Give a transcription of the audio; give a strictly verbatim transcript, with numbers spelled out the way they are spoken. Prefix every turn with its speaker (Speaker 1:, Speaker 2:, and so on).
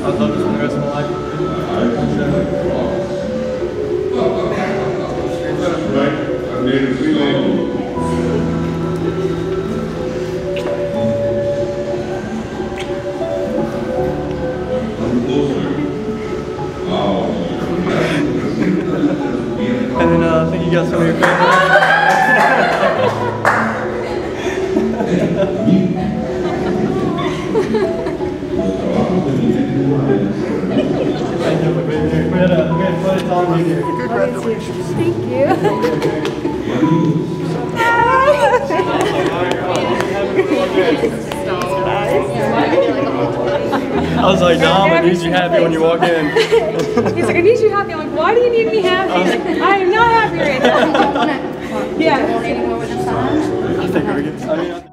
Speaker 1: I'll love this for the rest of my life.
Speaker 2: Right? I made a feeling.
Speaker 1: And then uh, I think you got some of your family. Thank you for being here. We had a, we had a fun time being here.
Speaker 3: Congratulations. Thank you.
Speaker 1: I was like, Dom, I need you happy when you walk in.
Speaker 3: He's like, I need you happy. I'm like, why do you need me happy? He's like, I am not happy right now. Yeah.
Speaker 1: I think we're good. I mean,